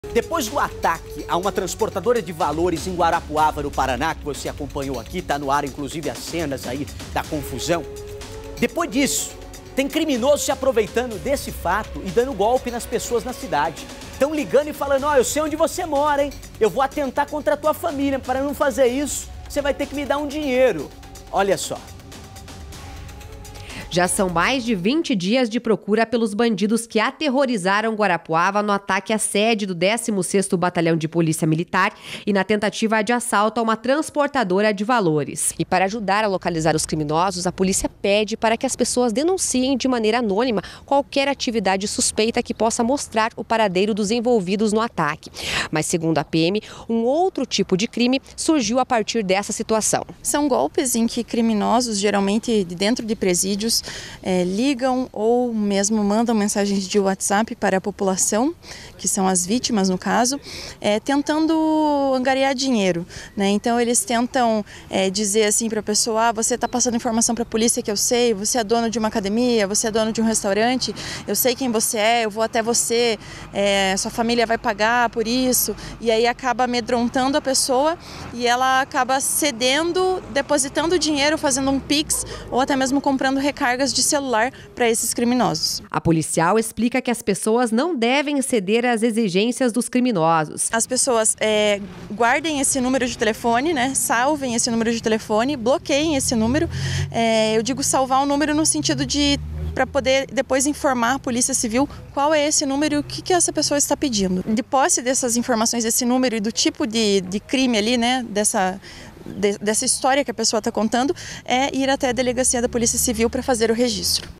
Depois do ataque a uma transportadora de valores em Guarapuava, no Paraná, que você acompanhou aqui, está no ar inclusive as cenas aí da confusão. Depois disso, tem criminoso se aproveitando desse fato e dando golpe nas pessoas na cidade. Estão ligando e falando, ó, eu sei onde você mora, hein? Eu vou atentar contra a tua família. Para não fazer isso, você vai ter que me dar um dinheiro. Olha só. Já são mais de 20 dias de procura pelos bandidos que aterrorizaram Guarapuava no ataque à sede do 16º Batalhão de Polícia Militar e na tentativa de assalto a uma transportadora de valores. E para ajudar a localizar os criminosos, a polícia pede para que as pessoas denunciem de maneira anônima qualquer atividade suspeita que possa mostrar o paradeiro dos envolvidos no ataque. Mas, segundo a PM, um outro tipo de crime surgiu a partir dessa situação. São golpes em que criminosos, geralmente de dentro de presídios, ligam ou mesmo mandam mensagens de WhatsApp para a população, que são as vítimas no caso, tentando angariar dinheiro, né? Então eles tentam dizer assim para a pessoa, você está passando informação para a polícia que eu sei, você é dono de uma academia, você é dono de um restaurante, eu sei quem você é, eu vou até você, sua família vai pagar por isso, e aí acaba amedrontando a pessoa e ela acaba cedendo, depositando o dinheiro, fazendo um Pix ou até mesmo comprando recargas de celular para esses criminosos. A policial explica que as pessoas não devem ceder às exigências dos criminosos. As pessoas guardem esse número de telefone, né? Salvem esse número de telefone, bloqueiem esse número. Eu digo salvar o número no sentido de para poder depois informar a Polícia Civil qual é esse número e o que essa pessoa está pedindo. De posse dessas informações, desse número e do tipo de crime ali, né? Dessa história que a pessoa está contando, ir até a delegacia da Polícia Civil para fazer o registro.